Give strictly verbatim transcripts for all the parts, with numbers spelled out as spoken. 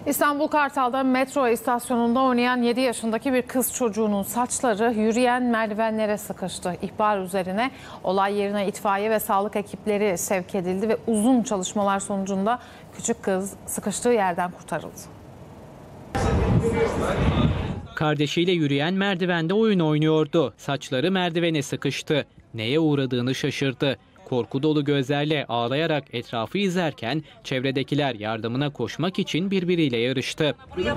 İstanbul Kartal'da metro istasyonunda oynayan yedi yaşındaki bir kız çocuğunun saçları yürüyen merdivenlere sıkıştı. İhbar üzerine olay yerine itfaiye ve sağlık ekipleri sevk edildi ve uzun çalışmalar sonucunda küçük kız sıkıştığı yerden kurtarıldı. Kardeşiyle yürüyen merdivende oyun oynuyordu. Saçları merdivene sıkıştı. Neye uğradığını şaşırdı. Korku dolu gözlerle ağlayarak etrafı izlerken çevredekiler yardımına koşmak için birbiriyle yarıştı.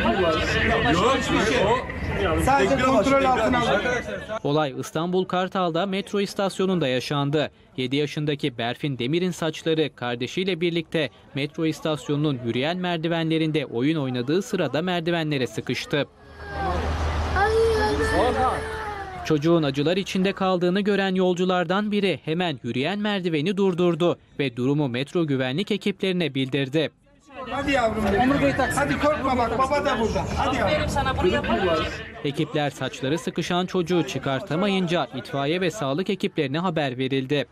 Olay İstanbul Kartal'da metro istasyonunda yaşandı. yedi yaşındaki Berfin Demir'in saçları kardeşiyle birlikte metro istasyonunun yürüyen merdivenlerinde oyun oynadığı sırada merdivenlere sıkıştı. Çocuğun acılar içinde kaldığını gören yolculardan biri hemen yürüyen merdiveni durdurdu ve durumu metro güvenlik ekiplerine bildirdi. Hadi yavrum, omurgayı tak. Hadi korkma bak, baba da burada. Hadi yavrum. Sana bunu yaparım. Ekipler saçları sıkışan çocuğu çıkartamayınca itfaiye ve sağlık ekiplerine haber verildi.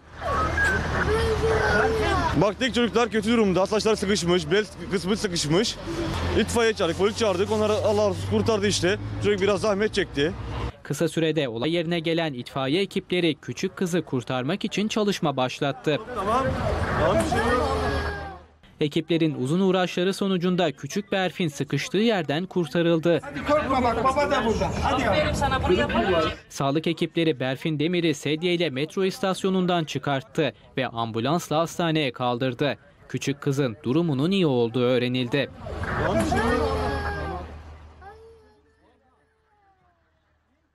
Baktık çocuklar kötü durumda, saçlar sıkışmış, bel kısmı sıkışmış. İtfaiye çağırdık, polis çağırdık, onları Allah kurtardı işte. Çocuk biraz zahmet çekti. Kısa sürede olay yerine gelen itfaiye ekipleri küçük kızı kurtarmak için çalışma başlattı. Tamam, tamam bir şey yok. Ekiplerin uzun uğraşları sonucunda küçük Berfin sıkıştığı yerden kurtarıldı. Hadi korkma bak, baba da burada. Hadi yavrum. Sana bunu yaparım. Sağlık ekipleri Berfin Demir'i sedyeyle metro istasyonundan çıkarttı ve ambulansla hastaneye kaldırdı. Küçük kızın durumunun iyi olduğu öğrenildi. Tamam, bir şey yok.